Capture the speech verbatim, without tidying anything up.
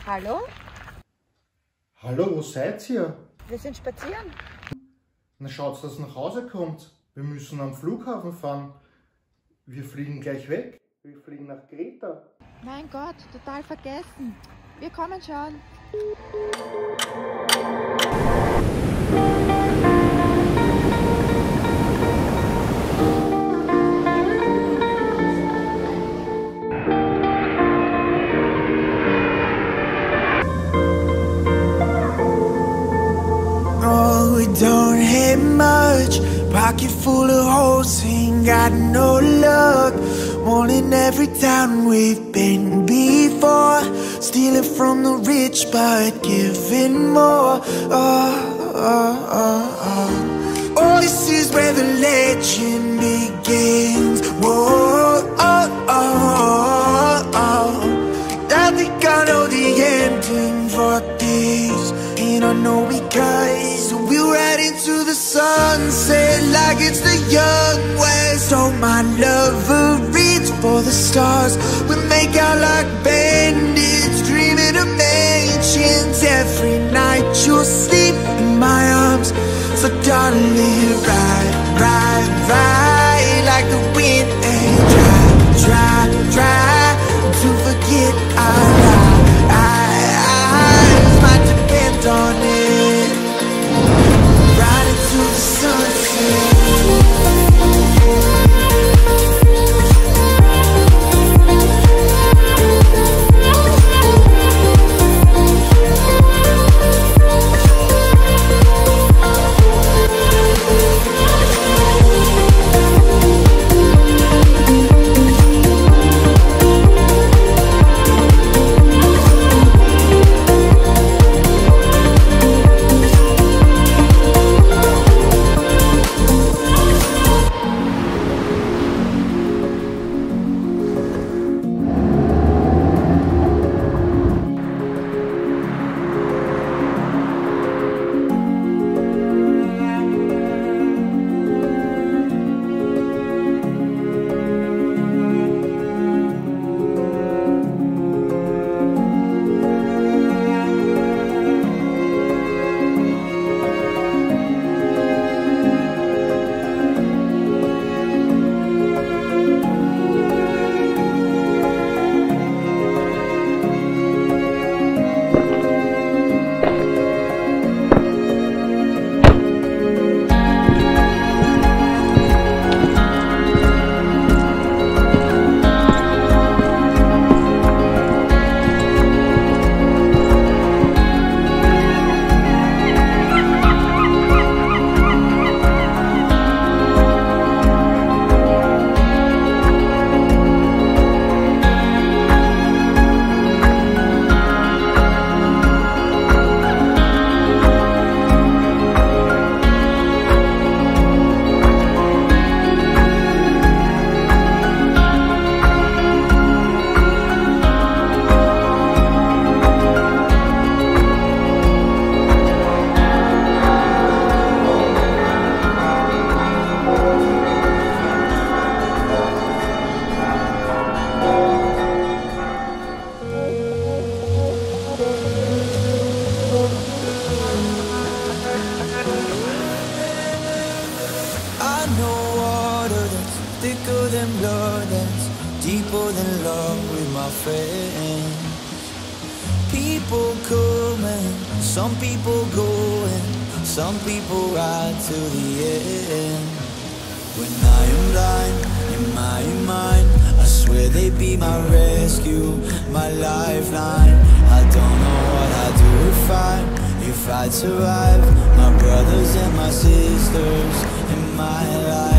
Hallo? Hallo, wo seid ihr? Wir sind spazieren. Na schaut, dass ihr nach Hause kommt. Wir müssen am Flughafen fahren. Wir fliegen gleich weg. Wir fliegen nach Kreta. Mein Gott, total vergessen. Wir kommen schon. Oh, we don't have much. Pocket full of holes, ain't got no luck. More than every town we've been before. Stealing from the rich, but giving more. Oh, oh, oh, oh. Oh, this is where the legend begins. Whoa, oh, oh, oh, oh. I think I know the ending for this. And I know because we'll ride into the sunset like it's the young west. Oh, my lover, reach for the stars. We'll make out like bandits, dreaming of mansions. Every night you'll sleep in my arms. So darling, ride, ride, ride like the wind. And try, try, try to forget our lives. Might depend on it. Ride into the sunset. I know water that's thicker than blood, that's deeper than love with my friends. People coming, some people going, some people ride to the end. When I am blind in my mind, I swear they be my rescue, my lifeline. I don't know what I'd do if I, if I'd survive. My brothers and my sisters in my life.